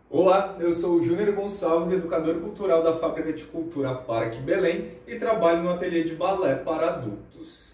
Olá, eu sou o Júnior Gonçalves, educador cultural da Fábrica de Cultura Parque Belém e trabalho no ateliê de balé para adultos.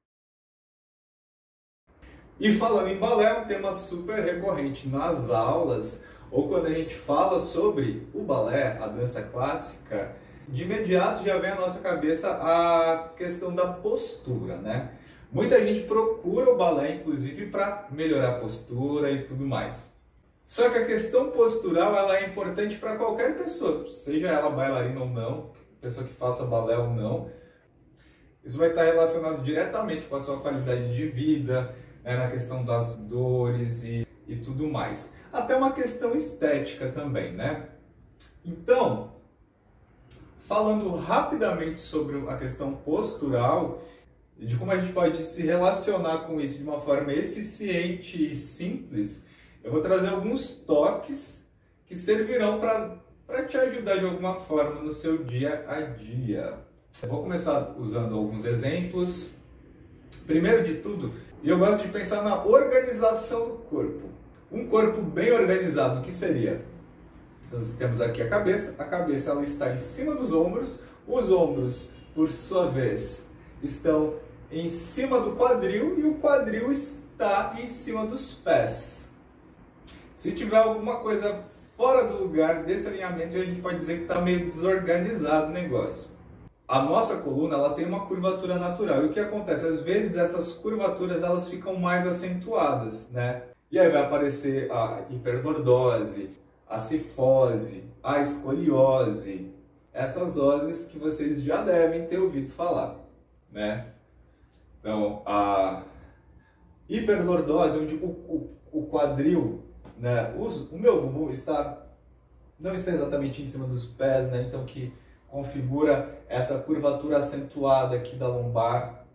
E falando em balé, é um tema super recorrente nas aulas ou quando a gente fala sobre o balé, a dança clássica, de imediato já vem à nossa cabeça a questão da postura, né? Muita gente procura o balé, inclusive, para melhorar a postura e tudo mais. Só que a questão postural ela é importante para qualquer pessoa, seja ela bailarina ou não, pessoa que faça balé ou não. Isso vai estar relacionado diretamente com a sua qualidade de vida, né, na questão das dores e tudo mais. Até uma questão estética também, né? Então, falando rapidamente sobre a questão postural e de como a gente pode se relacionar com isso de uma forma eficiente e simples, eu vou trazer alguns toques que servirão para te ajudar de alguma forma no seu dia a dia. Eu vou começar usando alguns exemplos. Primeiro de tudo, eu gosto de pensar na organização do corpo. Um corpo bem organizado, o que seria? Então, temos aqui a cabeça ela está em cima dos ombros, os ombros, por sua vez, estão em cima do quadril e o quadril está em cima dos pés. Se tiver alguma coisa fora do lugar desse alinhamento, a gente pode dizer que está meio desorganizado o negócio. A nossa coluna ela tem uma curvatura natural. E o que acontece? Às vezes essas curvaturas elas ficam mais acentuadas, né? E aí vai aparecer a hiperdordose, a cifose, a escoliose. Essas oses que vocês já devem ter ouvido falar, né? Então, a hiperdordose, onde o quadril, né, o meu bumbum não está exatamente em cima dos pés, né, então que configura essa curvatura acentuada aqui da lombar.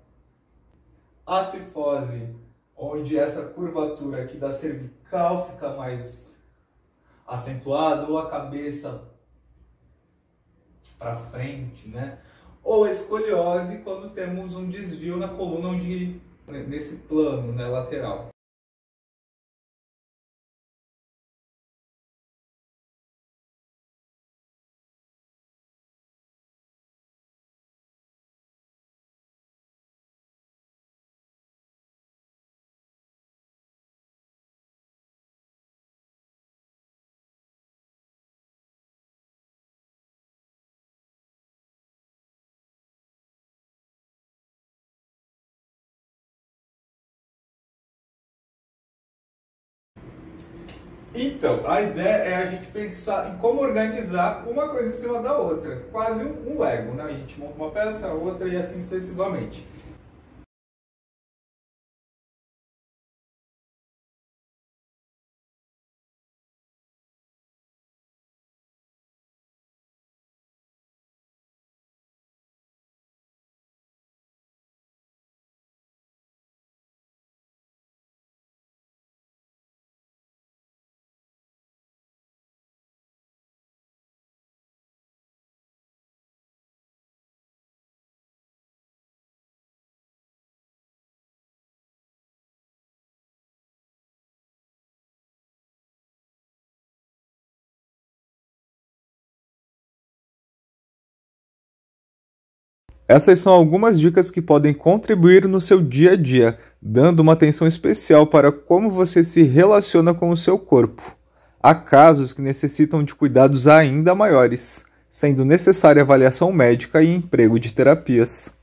A cifose, onde essa curvatura aqui da cervical fica mais acentuada, ou a cabeça para frente, né? Ou a escoliose, quando temos um desvio na coluna, nesse plano, né, lateral. Então, a ideia é a gente pensar em como organizar uma coisa em cima da outra, quase um Lego, né? A gente monta uma peça, outra e assim sucessivamente. Essas são algumas dicas que podem contribuir no seu dia a dia, dando uma atenção especial para como você se relaciona com o seu corpo. Há casos que necessitam de cuidados ainda maiores, sendo necessária avaliação médica e emprego de terapias.